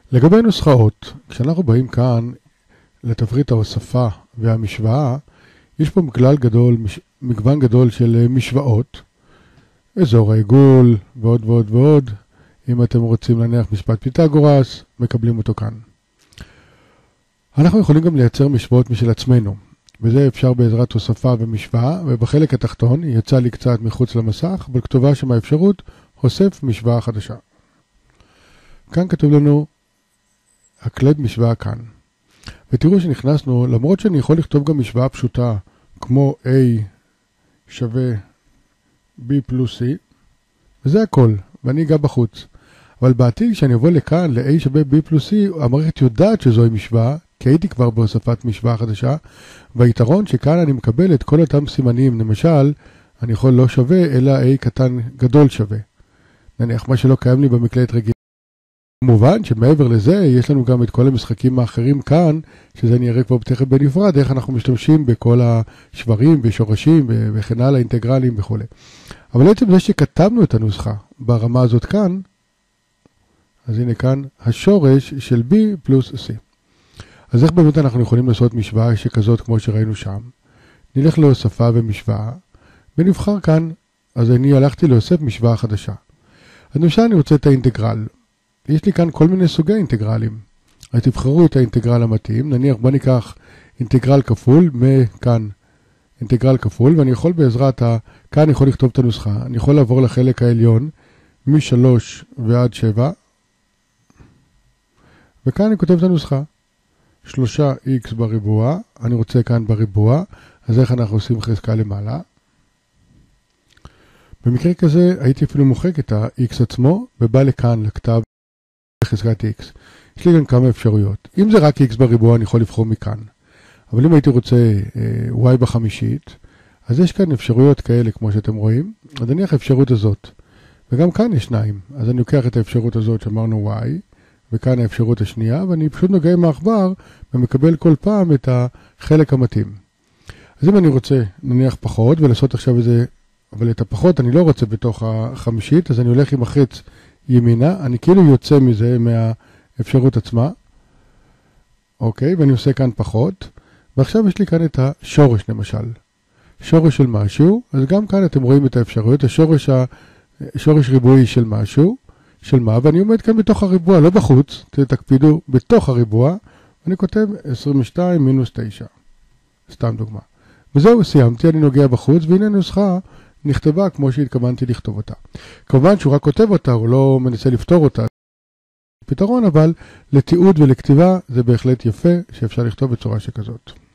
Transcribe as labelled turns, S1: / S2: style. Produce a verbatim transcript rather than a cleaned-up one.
S1: לגבי נוסחאות, כשאנחנו באים כאן לתפריט ההוספה והמשוואה, יש פה מגוון גדול, מגוון גדול של משוואות, אזור העיגול ועוד ועוד ועוד. אם אתם רוצים להניח משפט פיתגורס, מקבלים אותו כאן. אנחנו יכולים גם לייצר משוואות משל עצמנו, וזה אפשר בעזרת הוספה ומשוואה, ובחלק התחתון יצא לי קצת מחוץ למסך, אבל כתובה שם האפשרות הוסף משוואה חדשה. כאן כתוב לנו הקלד משוואה כאן. ותראו שנכנסנו, למרות שאני יכול לכתוב גם משוואה פשוטה, כמו A שווה B פלוס C, וזה הכל, ואני אגע בחוץ. אבל בעתיד, כשאני אבוא לכאן, ל-A שווה B פלוס C, המערכת יודעת שזוהי משוואה, כי הייתי כבר בהוספת משוואה חדשה, והיתרון שכאן אני מקבל את כל אותם סימנים, למשל, אני יכול לא שווה, אלא A קטן גדול שווה. נניח, מה שלא קיים לי במקלדת רגיל. כמובן שמעבר לזה, יש לנו גם את כל המשחקים האחרים כאן, שזה נראה כבר תכף בנפרד, איך אנחנו משתמשים בכל השברים ושורשים וכן הלאה, אינטגרלים וכו'. אבל בעצם זה שכתבנו את הנוסחה ברמה הזאת כאן, אז הנה כאן השורש של B פלוס C. אז איך באמת אנחנו יכולים לעשות משוואה שכזאת כמו שראינו שם? נלך להוספה ומשוואה, ונבחר כאן, אז אני הלכתי להוסף משוואה חדשה. אז למשל אני רוצה את האינטגרל. יש לי כאן כל מיני סוגי אינטגרלים. אז תבחרו את האינטגרל המתאים, נניח בוא ניקח אינטגרל כפול, מכאן אינטגרל כפול, ואני יכול בעזרת ה... כאן אני יכול לכתוב את הנוסחה, אני יכול לעבור לחלק העליון, מ-שלוש ועד שבע, וכאן אני כותב את הנוסחה. שלושה איקס בריבוע, אני רוצה כאן בריבוע, אז איך אנחנו עושים חזקה למעלה? במקרה כזה הייתי אפילו מוחק את ה-x עצמו, ובא לכאן לכתב חזקת x. יש לי גם כמה אפשרויות. אם זה רק x בריבוע, אני יכול לבחור מכאן. אבל אם הייתי רוצה אה, y בחמישית, אז יש כאן אפשרויות כאלה כמו שאתם רואים. אז נניח האפשרות הזאת. וגם כאן יש שניים. אז אני לוקח את האפשרות הזאת שאמרנו y, וכאן האפשרות השנייה, ואני פשוט נוגע עם העכבר ומקבל כל פעם את החלק המתאים. אז אם אני רוצה נניח פחות ולעשות עכשיו איזה, אבל את הפחות אני לא רוצה בתוך החמישית, אז אני הולך עם החץ ימינה, אני כאילו יוצא מזה מהאפשרות עצמה. אוקיי, ואני עושה כאן פחות, ועכשיו יש לי כאן את השורש למשל. שורש של משהו, אז גם כאן אתם רואים את האפשרויות, השורש, השורש ריבועי של משהו, של מה, ואני עומד כאן בתוך הריבוע, לא בחוץ, תקפידו, בתוך הריבוע, ואני כותב עשרים ושתיים מינוס תשע, סתם דוגמה. וזהו, סיימתי, אני נוגע בחוץ, והנה הנוסחה נכתבה כמו שהתכוונתי לכתוב אותה. כמובן שהוא רק כותב אותה, הוא לא מנסה לפתור אותה. פתרון, אבל לתיעוד ולכתיבה זה בהחלט יפה שאפשר לכתוב בצורה שכזאת.